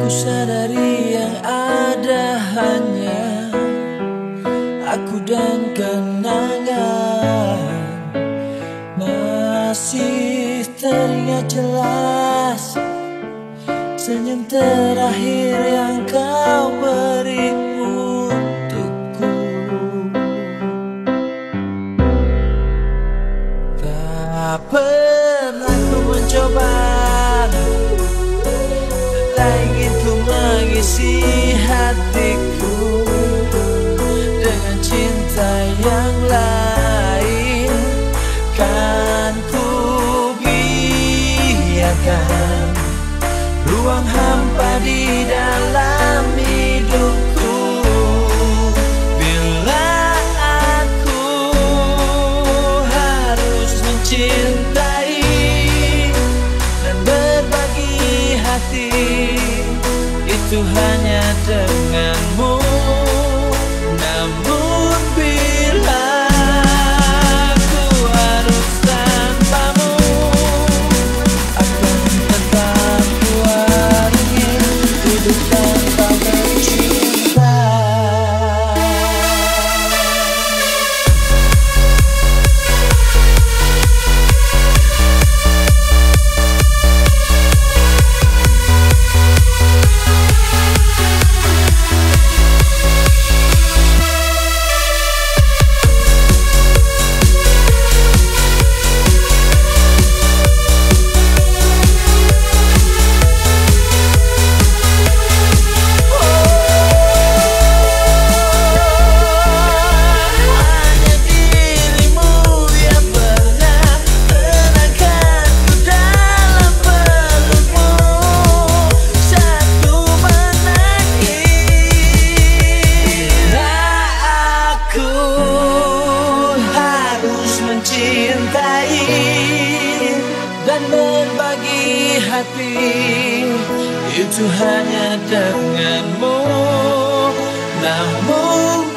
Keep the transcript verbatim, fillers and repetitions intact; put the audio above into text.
Ku sadari yang ada hanya aku dan kenangan. Masih teringat jelas senyum terakhir yang kau beri untukku. Tak pernah ku mencoba, tak ingin ku mengisi hatiku dengan cinta yang lain. Kan ku biarkan ruang hampa di dalam hidupku. Bila aku harus mencintai dan berbagi hati, itu hanya denganmu. Namun bila aku harus tanpamu, akan tetap kuarungi hidup tanpa mencinta. Mencintai dan berbagi hati, itu hanya denganmu. Namun